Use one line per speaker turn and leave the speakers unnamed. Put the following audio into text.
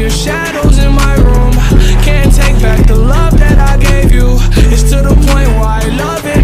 your shadows in my room. Can't take back the love that I gave you. It's to the point where I love it